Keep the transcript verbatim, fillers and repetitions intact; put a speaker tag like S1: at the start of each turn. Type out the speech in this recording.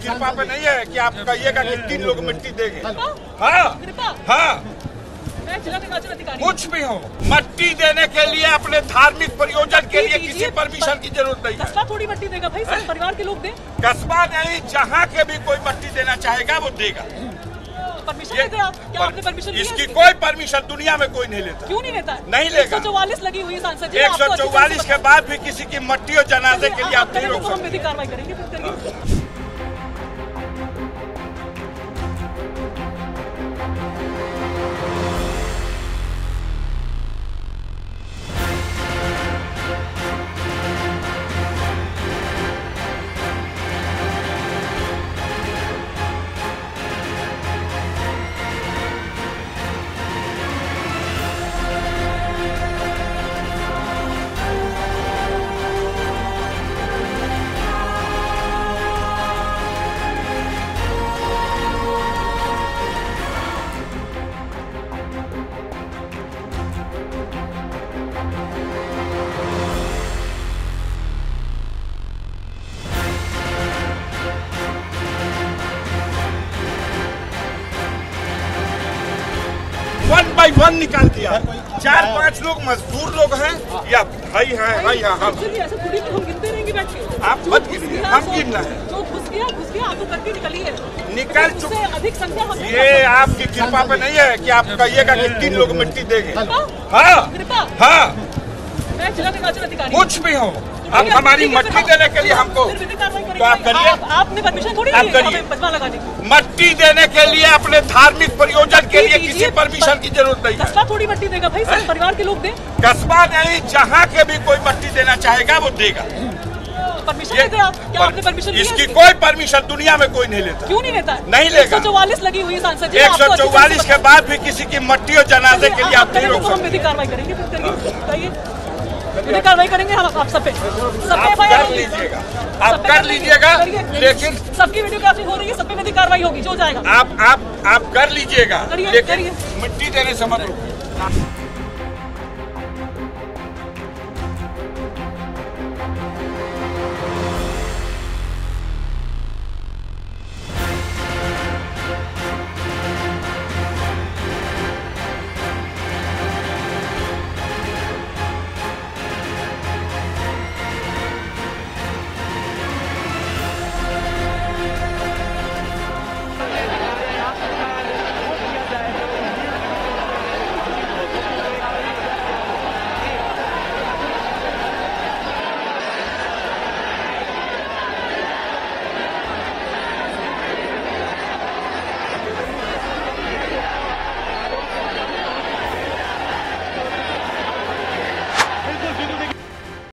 S1: कृपा पे नहीं है कि आप कहिएगा कि तीन लोग मिट्टी देंगे। हाँ हाँ कुछ भी हो, मट्टी देने के लिए अपने धार्मिक प्रयोजन के लिए किसी परमिशन की जरूरत नहीं है।
S2: कस्बा थोड़ी मट्टी देगा भाई, सब परिवार के लोग दें।
S1: कस्बा नहीं, जहाँ के भी कोई मट्टी देना चाहेगा वो देगा।
S2: परमिशन लेते हैं आप? क्या आपने परमिशन लिया?
S1: इसकी कोई परमिशन दुनिया में कोई नहीं लेता।
S2: क्यों नहीं लेता?
S1: नहीं लेगा।
S2: एक सौ चौवालीस लगी हुई है सांसद जी।
S1: एक सौ चौवालीस के बाद भी किसी की मट्टी और जनाजे के लिए आप नहीं रोक सकते।
S2: हम विधिक कार्रवाई करेंगे, फिर करिए।
S1: वन बाई वन निकाल दिया। चार पांच लोग मजदूर लोग हैं या भाई हैं भाई हैं हम
S2: ऐसा थोड़ी कि हम गिनते रहेंगे बैठ के।
S1: आप मत गिनिए, हम गिनना है।
S2: जो घुस गया घुस गया, आपको करके निकलिए।
S1: निकल चुके
S2: अधिक संख्या हम
S1: ये आपकी कृपा पे नहीं है कि आप कहिएगा कि तीन लोग मिट्टी देंगे। हाँ
S2: कृपा
S1: हाँ
S2: मैं जिला निर्वाचन अधिकारी
S1: कुछ भी हो, अब हमारी मट्टी देने के लिए हमको तो आप करिए।
S2: आपने परमिशन थोड़ी
S1: आप
S2: ली
S1: करिए।
S2: है बजवा लगाने की।
S1: मट्टी देने के लिए अपने धार्मिक प्रयोजन के लिए किसी परमिशन की जरूरत नहीं है।
S2: कस्बा थोड़ी मट्टी देगा भाई, सब परिवार के लोग दें।
S1: कस्बा नहीं, जहाँ के भी कोई मट्टी देना चाहेगा वो देगा।
S2: परमिशन लेते हैं आप? क्या आपने परमिशन लिया?
S1: इसकी कोई परमिशन दुनिया में कोई नहीं लेता।
S2: क्यों नहीं लेता?
S1: नहीं लेगा।
S2: एक सौ चौवालीस लगी हुई है सांसद जी।
S1: एक सौ चौवालीस के बाद भी किसी की मट्टी और जनाजे के लिए आप नहीं रोक
S2: हम
S1: सकते।
S2: विधिक कार्रवाई करेंगे, फिर करिए करिए। विधिक कार्रवाई करेंगे हम आप सब पे। सब
S1: आप
S2: पे
S1: कर लीजिएगा, आप कर लीजिएगा, लेकिन
S2: सबकी वीडियोग्राफी हो रही है, सब पे विधिक कार्रवाई होगी जो जाएगा।
S1: आप आप आप कर लीजिएगा,
S2: करिए,
S1: लेकिन
S2: करिए।
S1: मिट्टी देने से मत रोकिए।